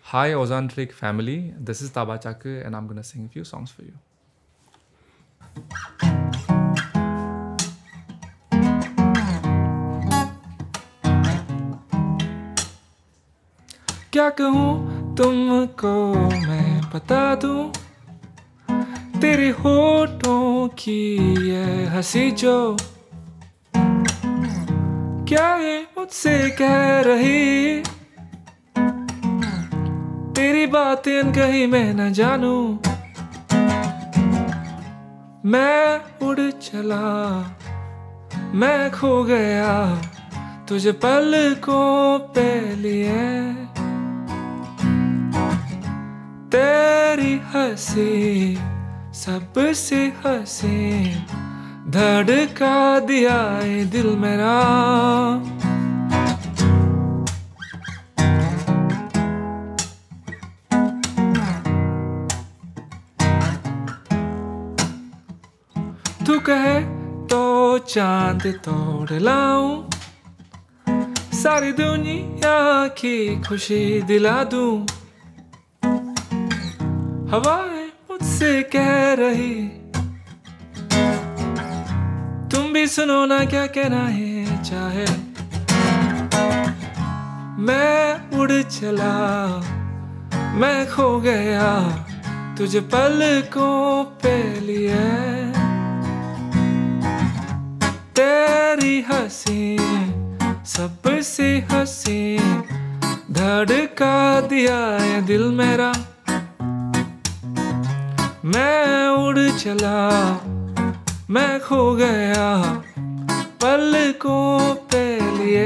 Hi Ozantric family, this is Taba Chakra and I'm gonna sing a few songs for you. क्या कहूँ तुमको मैं बता दूँ, तेरे होठों की ये हंसी जो क्या ये मुझसे कह रही, तेरी बातें कहीं मैं न जानूं। मैं उड़ चला, मैं खो गया तुझे पलकों पे लिए, तेरी हंसी सबसे हंसी धड़का दिया ये दिल मेरा। तू कहे तो चांद तोड़ लाऊं, सारी दुनिया की खुशी दिला दूं। हवाएं मुझसे कह रही, तुम भी सुनो ना क्या कहना है चाहे। मैं उड़ चला, मैं खो गया तुझे पलकों पे लिए, तेरी हंसी सबसे हंसी धड़का दिया ये दिल मेरा। मैं उड़ चला, मैं खो गया पलकों पे लिए,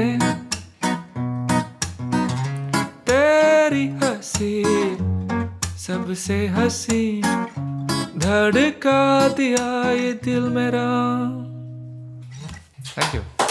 तेरी हंसी सबसे हंसी धड़का दिया ये दिल मेरा। Thank you.